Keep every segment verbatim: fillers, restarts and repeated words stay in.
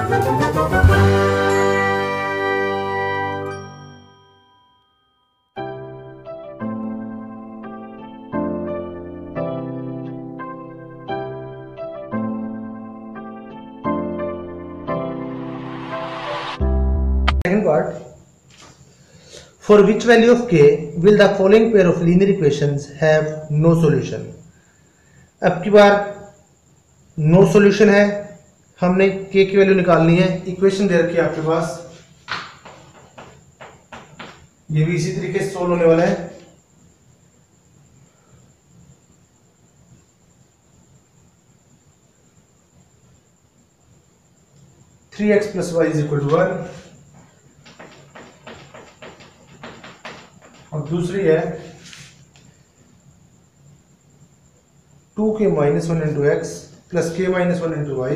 Second part, for which value of k will the following pair of linear equations have no solution? अब की बार no solution है, हमने k की value निकालनी है। इक्वेशन दे रखी है आपके पास, ये भी इसी तरीके से सोल्व होने वाला है। Three x plus y is equal to one, और दूसरी है two k minus one into x plus k minus one into y,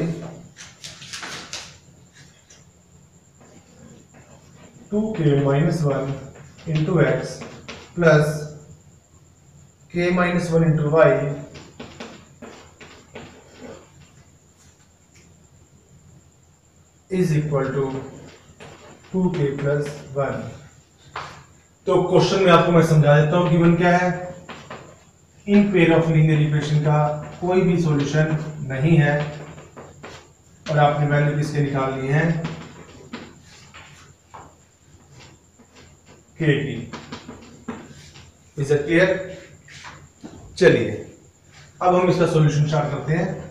two k minus one into x plus k minus one into y is equal to two k plus one. तो question में आपको मैं समझा देता हूं, given क्या है, इन पेयर ऑफ लीनियर इक्वेशन का कोई भी सॉल्यूशन नहीं है और आपने वैल्यू किसके निकालनी है, के की। Is it clear? चलिए अब हम इसका सॉल्यूशन स्टार्ट करते हैं।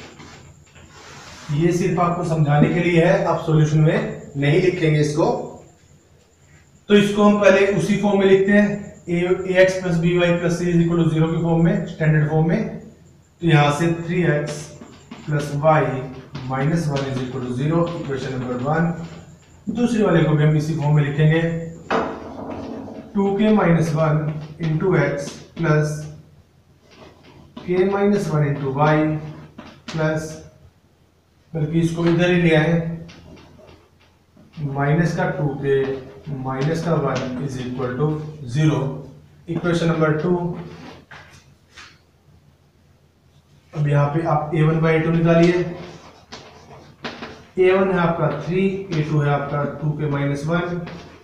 ये सिर्फ आपको समझाने के लिए है, आप सॉल्यूशन में नहीं लिखेंगे इसको। तो इसको हम पहले उसी फॉर्म में लिखते हैं, a x plus b y plus c is equal to zero की फॉर्म में, स्टैंडर्ड फॉर्म में। तो यहां से three x plus y minus one is equal to zero, equation number one. दूसरी वाले को भी हम इसी फॉर्म में लिखेंगे, two k minus one into x plus k minus one into y plus, बल्कि इसको इधर ही ले आए, माइनस का टू के माइनस का one is equal to zero, equation number two. अब यहाँ पे आप a one by A two निकालिए, ए वन है आपका थ्री, ए टू है आपका two k minus one,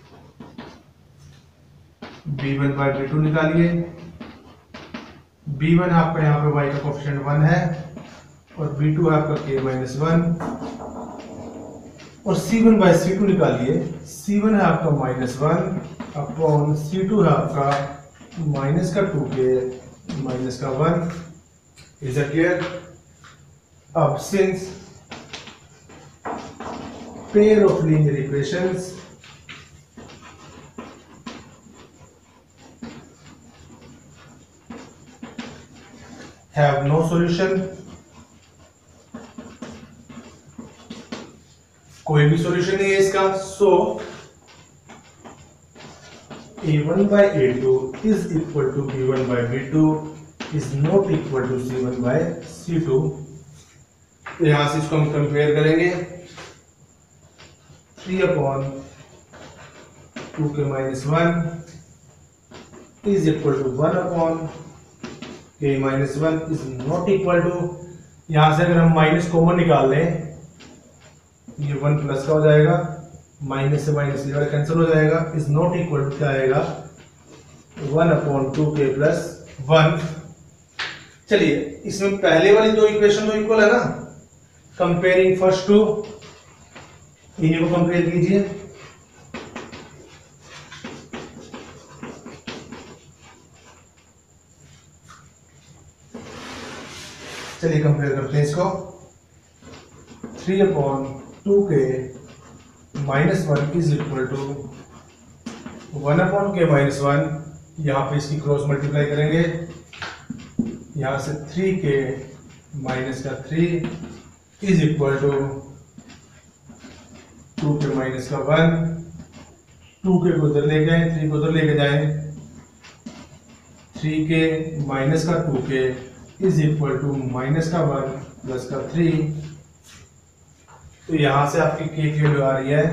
b one by B two निकालिए, बी वन आपका यहाँ पे y का कोफिशिएंट वन है और बी टू है आपका k माइनस वन, और c one by c two निकालिए, सी वन है आपका minus one upon c two है आपका माइनस का टू के माइनस का वन। Is it clear? अब since pair of linear equations have no solution, कोई भी सॉल्यूशन नहीं है इसका, so a one by a two is equal to b one by b two is not equal to c one by c two. तो यहां से इसको हम कंपेयर करेंगे, three upon two k minus one is equal to one upon k minus one is not equal to, यहां से अगर हम माइनस कॉमन निकाल लें, ये वन प्लस का हो जाएगा, माइनस से माइनस ये कैंसिल हो जाएगा, इज नॉट इक्वल टू क्या आएगा, one upon two k plus one. चलिए इसमें पहले वाली दो इक्वेशन तो इक्वल है ना, कंपेयरिंग फर्स्ट टू, इन्हीं को कंपेयर कीजिए। चलिए कंपेयर करते हैं इसको, three upon two k minus one is equal to one upon k minus one, यहाँ पे इसकी क्रॉस मल्टीप्लाई करेंगे, यहाँ से थ्री के माइनस का three is equal to two k minus का वन, टू के को उधर ले गए, थ्री को उधर लेके जाए, थ्री के माइनस का two k is equal to minus का वन प्लस का थ्री। तो यहां से आपकी के की वैल्यू आ रही है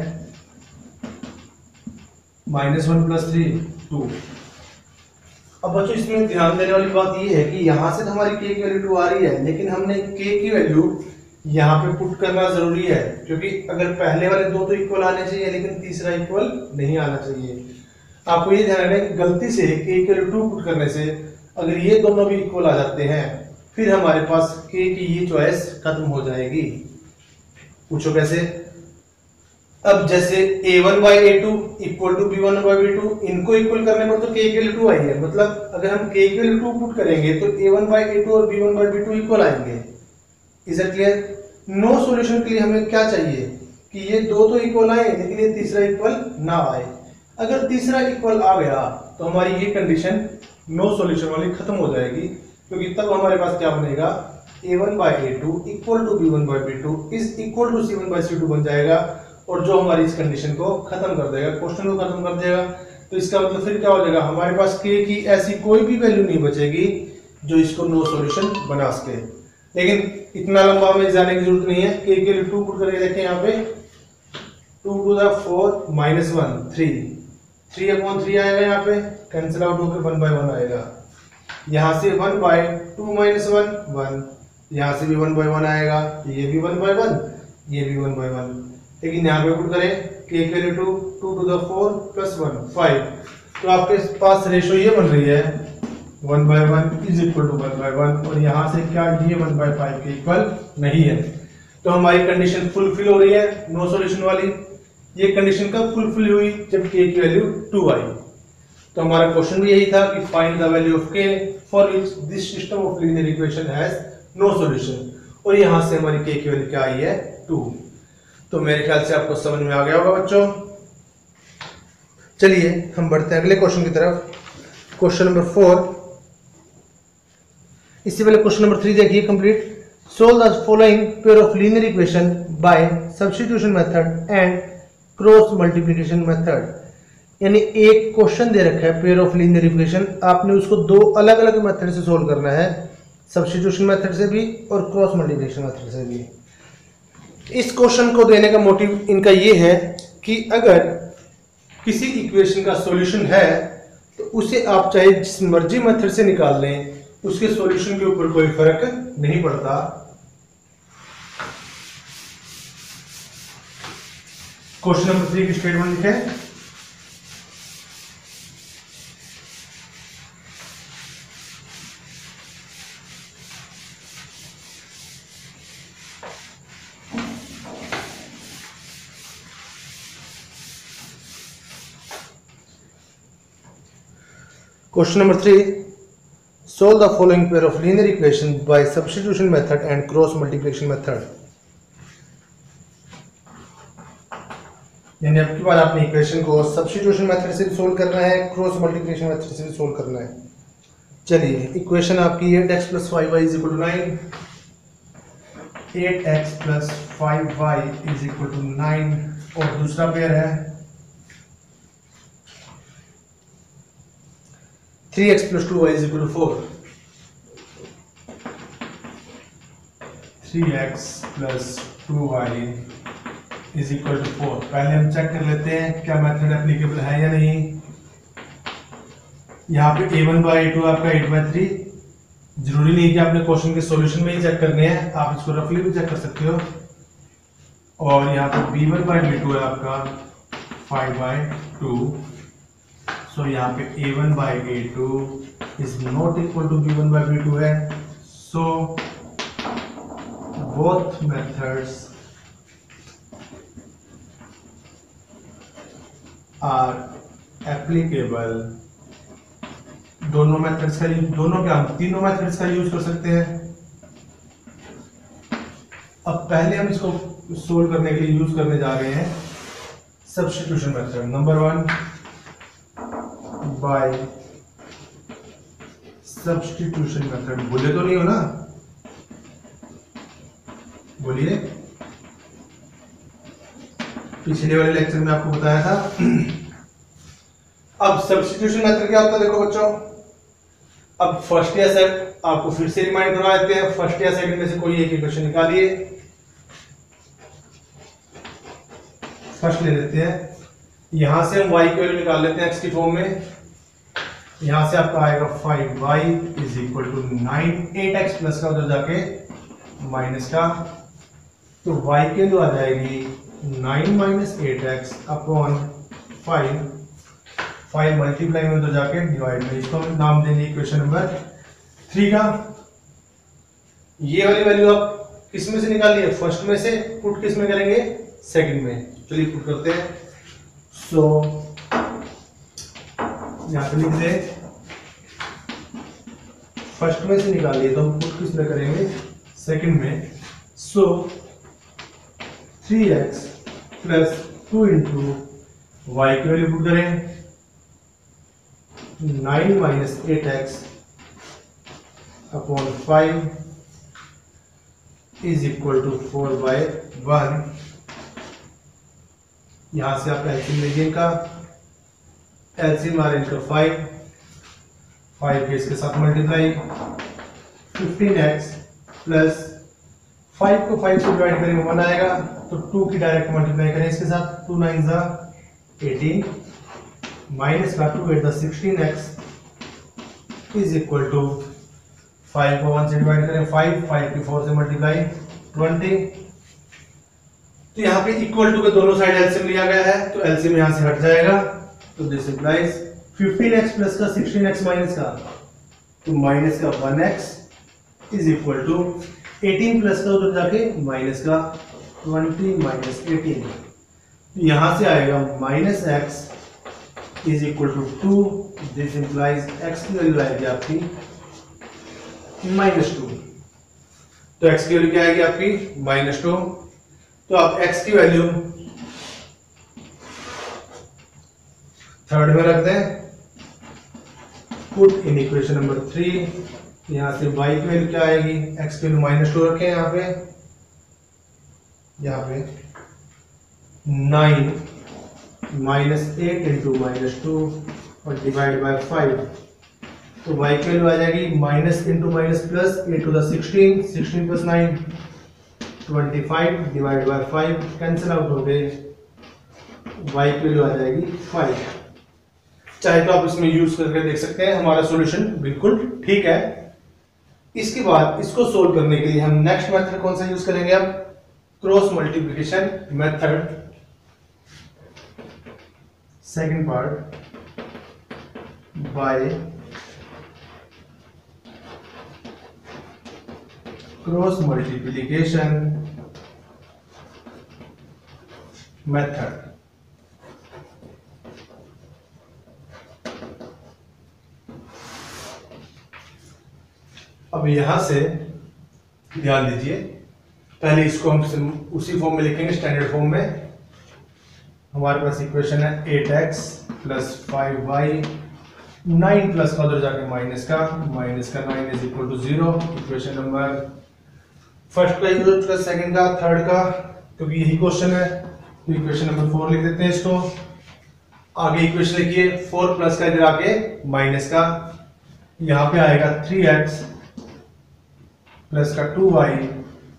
minus one plus three two. अब बच्चों इसमें ध्यान देने वाली बात ये है कि यहां से तो हमारी के की वैल्यू टू आ रही है, लेकिन हमने के की वैल्यू यहाँ पे पुट करना जरूरी है, क्योंकि अगर पहले वाले दो तो इक्वल आने चाहिए लेकिन तीसरा इक्वल नहीं आना चाहिए। आपको ये ध्यान रखना है कि गलती से k इक्वल टू पुट करने से अगर ये दोनों भी इक्वल आ जाते हैं फिर हमारे पास k की ये चॉइस खत्म हो जाएगी। पूछो कैसे? अब जैसे a one by A two equal to B one by B two, इनको इक्वल करने पर तो k इक्वल टू आई है, मतलब अगर हम k इक्वल टू पुट करेंगे तो a one by A two और b one by B two equal आएंगे। Is it clear? No solution के लिए हमें क्या चाहिए कि ये दो तो इक्वल आए लेकिन ये तीसरा इक्वल ना आए। अगर तीसरा इक्वल आ गया तो हमारी ये कंडीशन नो सॉल्यूशन वाली खत्म हो जाएगी, क्योंकि तब हमारे पास क्या बनेगा, a one by A two equal to B one by B two is equal to c one by c two बन जाएगा, और जो हमारी इस कंडीशन को खत्म कर देगा, क्वेश्चन को खत्म कर देगा। तो इसका मतलब फिर क्या हो जाएगा, हमारे पास k की ऐसी कोई भी वैल्यू नहीं बचेगी जो इसको नो सॉल्यूशन बना सके। लेकिन इतना लंबा हमें जाने की जरूरत नहीं है। k के लिए टू पुट करके देखें, यहाँ पे two two the four minus one three, three upon three आएगा, यहाँ पे कैंसिल आउट होकर वन बाय वन आएगा। यहाँ से one by two minus one one, यहाँ से भी वन बाय वन आएगा, ये भी वन बाय वन, ये भी वन बाय वन। लेकिन यहाँ पे पुट करें k के लिए two, two two the four plus one five, तो आपके पास रेशो ये बन रही है one by one is equal to one by one, और यहाँ से क्या ये वन बाय फाइव के इक्वल नहीं है। तो हमारी कंडीशन फुलफिल हो रही है नो सॉल्यूशन वाली। ये कंडीशन कब फुलफिल हुई, जब k की वैल्यू टू आई। तो हमारा क्वेश्चन भी यही था कि find the value of k for which this system of linear equation has no solution, और यहाँ से हमारी k की वैल्यू क्या आई है, टू। तो मेरे ख्याल से आपको समझ में आ गया होगा बच्चों। चलिए हम बढ़ते हैं अगले क्वेश्चन की तरफ। क्वेश्चन नंबर फोर, इससे पहले क्वेश्चन नंबर थ्री देखिए complete. Solve the following pair of linear equation by substitution method and cross multiplication method. यानी एक क्वेश्चन दे रखा है पेयर ऑफ लीनियर इक्वेशन, आपने उसको दो अलग अलग मेथड से सोल्व करना है, सब्स्टिट्यूशन मेथड से भी और क्रॉस मल्टीप्लिकेशन मेथड से भी। इस क्वेश्चन को देने का मोटिव इनका ये है कि अगर किसी इक्वेशन का सॉल्यूशन है तो उसे आप चाहे जिस मर्जी मेथड से निकाल लें, उसके सॉल्यूशन के ऊपर कोई फर्क नहीं पड़ता। क्वेश्चन नंबर थ्री की स्टेटमेंट लिखें। Question number three, solve the following pair of linear equations by substitution method and cross multiplication method। यानी अब की बार आपने इक्वेशन को सब्स्टिट्यूशन मेथड से भी सोल्व करना है, क्रॉस मल्टीप्लिकेशन मेथड से भी सोल्व करना है। चलिए इक्वेशन आपकी eight x plus five y is equal to nine, eight x plus five y is equal to nine, और दूसरा पेयर है three x plus two y is equal to four, three x plus two y is equal to four. पहले हम check कर लेते हैं क्या method applicable है या नहीं। यहाँ पे ए वन बाई ए टू आपका एट बाई थ्री, जरूरी नहीं कि आपने क्वेश्चन के सॉल्यूशन में ही चेक करने हैं, आप इसको रफली भी चेक कर सकते हो। और यहाँ पे B one by B two है आपका फाइव बाई टू, सो यहाँ पे ए one by A two is not equal to B one by B two है। So both methods are applicable. दोनों मेथड्स का दोनों क्या हम तीनों मेथड्स का यूज कर सकते हैं। अब पहले हम इसको सोल्व करने के लिए यूज करने जा रहे हैं substitution method. Number one, by substitution method. बोले तो नहीं हो ना, बोलिए। पिछले वाले लेक्चर में आपको बताया था। अब सब्स्टिट्यूशन मेथड क्या होता है देखो बच्चों। अब फर्स्ट या सेकंड आपको फिर से रिमाइंड करवा देते हैं। फर्स्ट या सेकंड में से कोई एक इक्वेशन निकालिए। फर्स्ट ले लेते हैं, यहां से हम y की वैल्यू निकाल लेते हैं x की फॉर्म में। यहां से आपका आएगा five y is equal to nine, eight x plus का उधर जाके माइनस का तो y की वैल्यू आ जाएगी nine minus eight x upon five, five multiply में तो जाके डिवाइड में, इसको हम नाम देंगे इक्वेशन नंबर थ्री का। ये वाली वैल्यू आप किस में से निकाली है, फर्स्ट में से, पुट किस में करेंगे, सेकंड में। चलिए पुट करते हैं। सो यहां पे लिख दे, फर्स्ट में से निकालिए तो हम पुट किस में करेंगे, सेकंड में। So three x plus two into y की वैल्यू पुट करें, nine minus eight x upon five is equal to four by one. यहां से आप एलसीएम लीजिए इनका, एलसीएम आ रहा है इनका फाइव, फाइव के इसके साथ multiply, fifteen x plus five को फाइव से डिवाइड करेंगे वन आएगा, तो टू की डायरेक्ट मल्टीप्लाई करें इसके साथ, टू नाइन जा एटीन माइनस का two eight the sixteen x is equal to five को वन से डिवाइड करें फाइव, फाइव की फोर से मल्टीप्लाई ट्वेंटी। तो यहाँ पे इक्वल टू के दोनों साइड एलसीएम लिया गया है, तो एलसीएम यहाँ से हट जाएगा, तो this implies fifteen x plus का सिक्सटीन एक्स माइनस का, तो माइनस का one x is equal to eighteen plus का उधर जाके माइनस का ट्वेंटी माइनस एटीन, यहां से आएगा minus x is equal to two. This implies x की वैल्यू आएगी आपकी माइनस टू, तो x की वैल्यू क्या आएगी आपकी माइनस टू। तो आप x की वैल्यू थर्ड में रख दें, put in equation number three. यहां से y की वैल्यू क्या आएगी, x की वैल्यू माइनस टू रखें यहां पे, यहां पे nine minus eight into minus two और डिवाइड बाय फाइव, तो y की वैल्यू आ जाएगी minus into minus plus, eight to the sixteen, sixteen plus nine twenty five divide by five, cancel out हो गए, y की वैल्यू आ जाएगी फाइव। चाहे तो आप इसमें यूज करके देख सकते हैं, हमारा सॉल्यूशन बिल्कुल ठीक है। इसके बाद इसको सोल्व करने के लिए हम नेक्स्ट मेथड कौन सा यूज करेंगे, अब cross multiplication method. Second part by cross multiplication method. अब यहां से ध्यान दीजिए, पहले इसको हम उसी फॉर्म में लिखेंगे, स्टैंडर्ड फॉर्म में। हमारे पास इक्वेशन है eight x plus five y, nine plus का उधर जाके माइनस का, माइनस का nine is equal to zero. Equation number first का यूज का, सेकंड का, थर्ड का, क्योंकि यही क्वेश्चन है, तो इक्वेशन नंबर फोर लिख देते हैं इसको। आगे इक्वेशन लिखिए, फोर प्लस का इधर आके माइनस का, यहां पे आएगा थ्री एक्स प्लस का टू वाई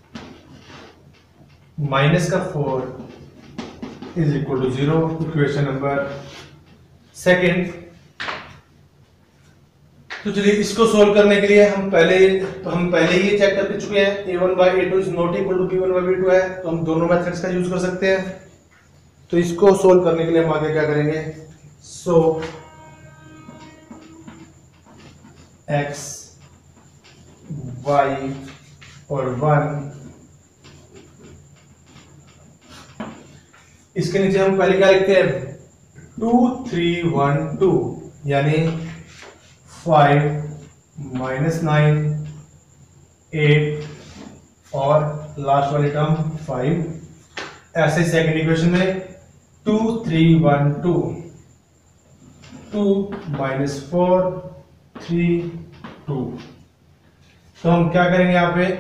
माइनस का four is equal to zero. Equation number second. तो चलिए इसको सोल्व करने के लिए हम पहले तो हम पहले ही चेक कर चुके हैं, A one by A two is not equal to B one by B two है, तो हम दोनों मेथड्स का यूज कर सकते हैं। तो इसको सोल्व करने के लिए हम आगे क्या करेंगे, सो एक्स वाई और वन, इसके नीचे हम पहले क्या लिखते हैं, टू थ्री वन टू, यानी फाइव माइनस नाइन एट और लास्ट वाली टर्म फाइव। ऐसे सेकंड इक्वेशन में two three one two, two minus four three two. तो हम क्या करेंगे यहाँ पे,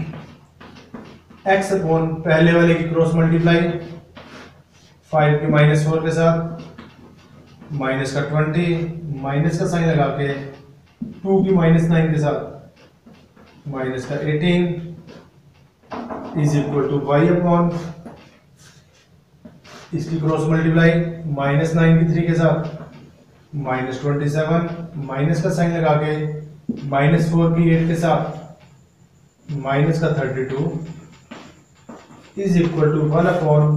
x अपॉन पहले वाले की क्रॉस मल्टीप्लाई, फाइव के माइनस फोर के साथ, माइनस का ट्वेंटी, माइनस का साइन लगा के, टू की माइनस नाइन के साथ, माइनस का eighteen is equal to y upon इसकी क्रॉस मल्टीप्लाई, माइनस नाइन की थ्री के साथ, माइनस ट्वेंटी सेवन, माइनस का साइन लगा के, माइनस फोर की एट के साथ, माइनस का thirty two is equal to one upon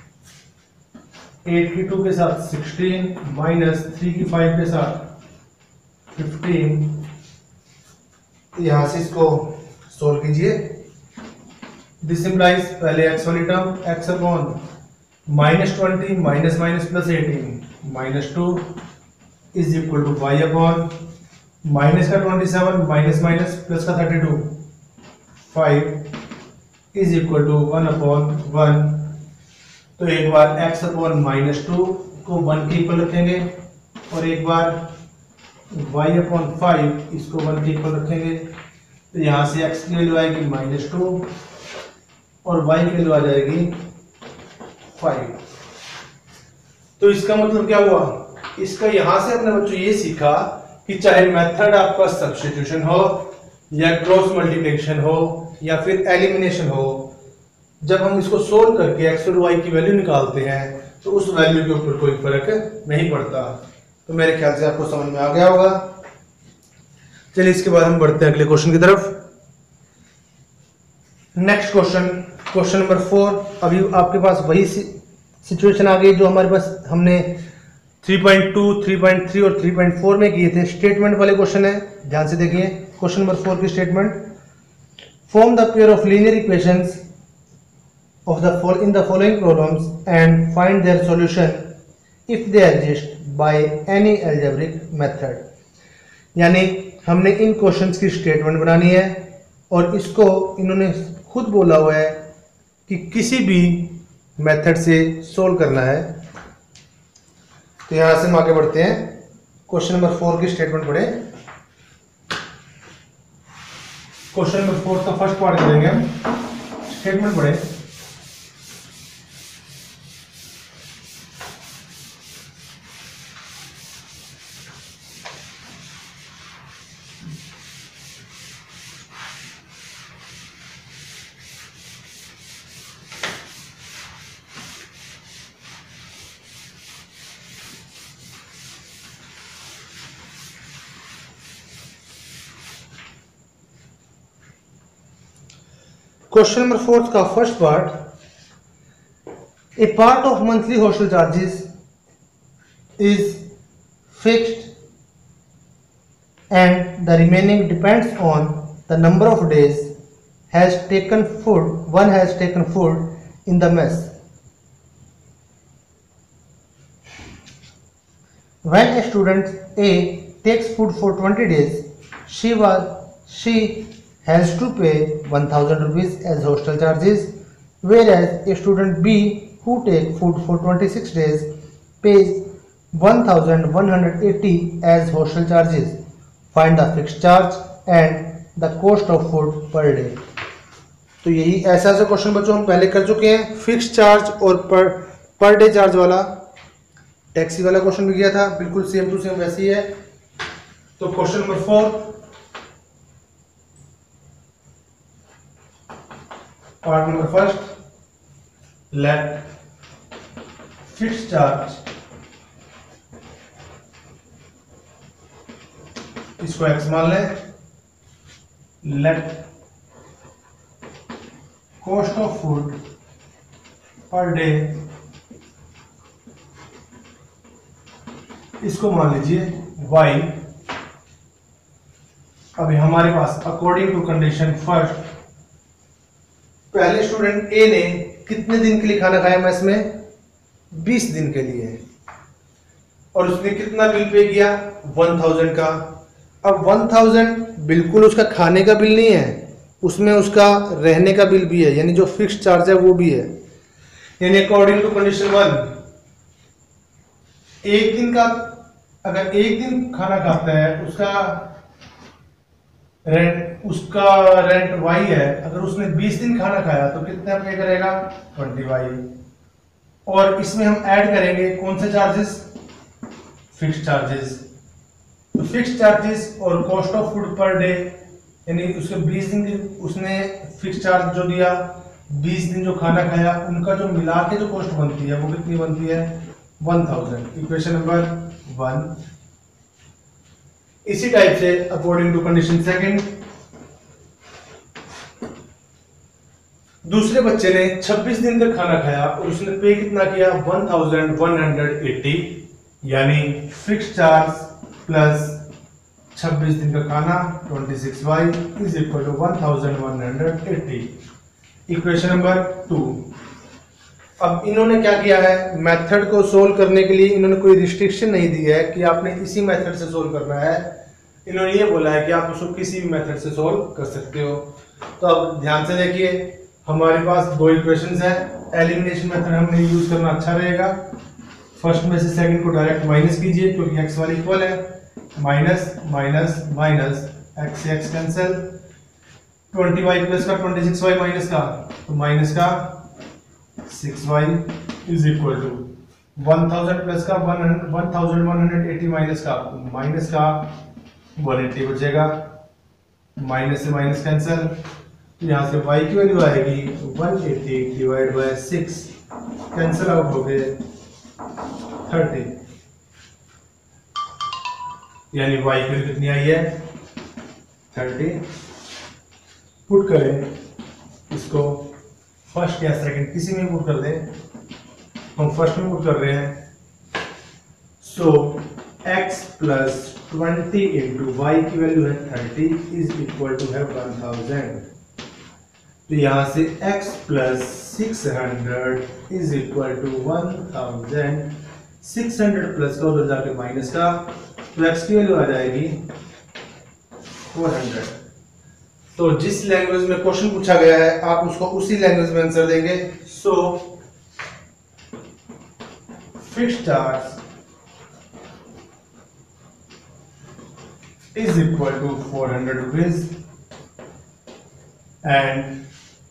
eight की टू के साथ सिक्सटीन माइनस थ्री की फाइव के साथ फिफ्टीन। यहां से इसको सोल्व कीजिए। दिस इम्प्लाइज पहले एक्स वाली term x upon minus twenty minus minus plus eighteen minus two is equal to y upon minus का twenty seven minus minus plus का thirty two five is equal to one upon one. तो एक बार x upon minus two को one के equal रखेंगे और एक बार y अपॉन फाइव इसको वन के इक्वल रखेंगे। तो यहाँ से x की वैल्यू आएगी माइनस टू और y की वैल्यू आ जाएगी फाइव। तो इसका मतलब क्या हुआ, इसका यहां से अपने बच्चों ये सीखा कि चाहे मेथड आपका सब्स्टिट्यूशन हो या क्रॉस मल्टीप्लिकेशन हो या फिर एलिमिनेशन हो, जब हम इसको सोल्व करके एक्स और वाई की वैल्यू निकालते हैं तो उस वैल्यू के ऊपर कोई फर्क नहीं पड़ता। तो मेरे ख्याल से आपको समझ में आ गया होगा। चलिए इसके बाद हम बढ़ते हैं अगले क्वेश्चन की तरफ। Next question, question number four. अभी आपके पास वही सिचुएशन आ गई जो हमारे पास हमने three point two, three point three और थ्री पॉइंट फोर में किए थे। स्टेटमेंट वाले क्वेश्चन है, ध्यान से देखिए। क्वेश्चन नंबर फोर की statement, form the pair of linear equations of the in the following problems and find their solution if they exist by any algebraic method। यानी हमने इन क्वेश्चंस की स्टेटमेंट बनानी है और इसको इन्होंने खुद बोला हुआ है कि किसी भी मेथड से सोल्व करना है। तो यहां से हम आगे बढ़ते हैं, क्वेश्चन नंबर फोर की स्टेटमेंट पढ़े। क्वेश्चन नंबर फोर का फर्स्ट पार्ट करेंगे हम, स्टेटमेंट पढ़े। क्वेश्चन नंबर फोर्थ का first part, a part of monthly hostel charges is fixed and the remaining depends on the number of days has taken food one has taken food in the mess. When a student A takes food for twenty days, she was she has to pay one thousand rupees as hostel charges, whereas a student B who take food for twenty-six days pays one thousand one hundred eighty as hostel charges. Find the fixed charge and the cost of food per day। तो यही ऐसा ऐसा question बच्चों हम पहले कर चुके हैं। फिक्स चार्ज और पर पर डे चार्ज वाला, टैक्सी वाला क्वेश्चन भी किया था, बिल्कुल सेम टू सेम वैसी है। तो question number four, part number first, let fix charge, इसको एक्स मान लें, let cost of food per day, इसको मान लीजिए y। अभी हमारे पास अकॉर्डिंग टू कंडीशन फर्स्ट, पहले स्टूडेंट ए ने कितने दिन के लिए खाना खाया मेस में, बीस दिन के लिए, और उसने कितना बिल पे किया, वन थाउजेंड का। अब वन थाउजेंड बिल्कुल उसका खाने का बिल नहीं है, उसमें उसका रहने का बिल भी है, यानी जो फिक्स चार्ज है वो भी है। यानी अकॉर्डिंग टू कंडीशन वन, एक दिन का अगर एक दिन खाना खाता है उसका रेंट उसका रेंट वाई है। अगर उसने बीस दिन खाना खाया तो कितना पे करेगा, ट्वेंटी वाई। और इसमें हम ऐड करेंगे कौन से चार्जेस, फिक्स चार्जेस। तो फिक्स चार्जेस और cost of food per day, यानी उसके बीस दिन उसने फिक्स चार्ज जो दिया, बीस दिन जो खाना खाया, उनका जो मिला के जो कॉस्ट बनती है वो कितनी बनती है, one thousand. Equation number one. इसी टाइप से अकॉर्डिंग टू कंडीशन सेकंड, दूसरे बच्चे ने छब्बीस दिन का खाना खाया और उसने पे कितना किया one thousand one hundred eighty, यानी फिक्स चार्ज प्लस छब्बीस दिन का खाना twenty six y is equal to one thousand one hundred eighty. Equation number two. अब इन्होंने क्या किया है, मेथड को सोल्व करने के लिए इन्होंने कोई रिस्ट्रिक्शन नहीं दी है कि आपने इसी मेथड से सोल्व करना है। इन्होंने ये बोला है कि आप उसको किसी भी मेथड से सोल्व कर सकते हो। तो अब ध्यान से देखिए, हमारे पास दो इक्वेशंस हैं। एलिमिनेशन मेथड हमने यूज करना अच्छा रहेगा। फर्स्ट में से सेकंड को डायरेक्ट माइनस कीजिए क्योंकि एक्स वाला इक्वल है। माइनस माइनस माइनस एक्स से x cancel, twenty y plus का ट्वेंटी सिक्स वाई माइनस का तो माइनस का six y is equal to one thousand plus का one thousand one hundred eighty minus का माइनस का वन एट्टी बचेगा, minus से माइनस कैंसिल, तो यहाँ से y की वैल्यू आएगी one eighty divide by six, cancel out हो गए थर्टी, यानी y की वैल्यू कितनी आई है थर्टी। पुट करें इसको फर्स्ट या सेकंड किसी में पुट कर दें, हम फर्स्ट में पुट कर रहे हैं। So x plus twenty into y की वैल्यू है थर्टी इज इक्वल टू है वन थाउजेंड, तो यहां से x plus six hundred is equal to one thousand, six hundred plus का उधर जाके माइनस का, तो x की वैल्यू आ जाएगी फोर हंड्रेड। तो जिस लैंग्वेज में क्वेश्चन पूछा गया है आप उसको उसी लैंग्वेज में आंसर देंगे। So fixed charge is equal to four hundred rupees and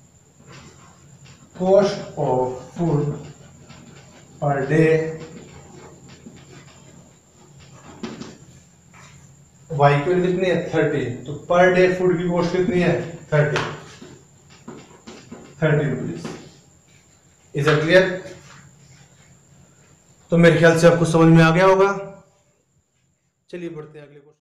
cost of food per day y की वैल्यू कितनी है थर्टी, तो पर डे फूड की कॉस्ट कितनी है thirty thirty rupees. Is it clear? तो मेरे ख्याल से आपको समझ में आ गया होगा। चलिए बढ़ते हैं अगले क्वेश्चन।